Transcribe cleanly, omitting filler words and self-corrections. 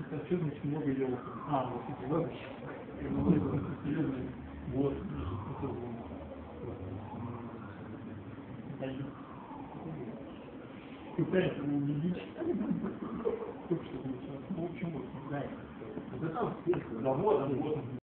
Это что значит много елок? А, вот эти ладочки. Вот. Пытается его убедить. Только что, ну, в общем, вот, да. Да, вот,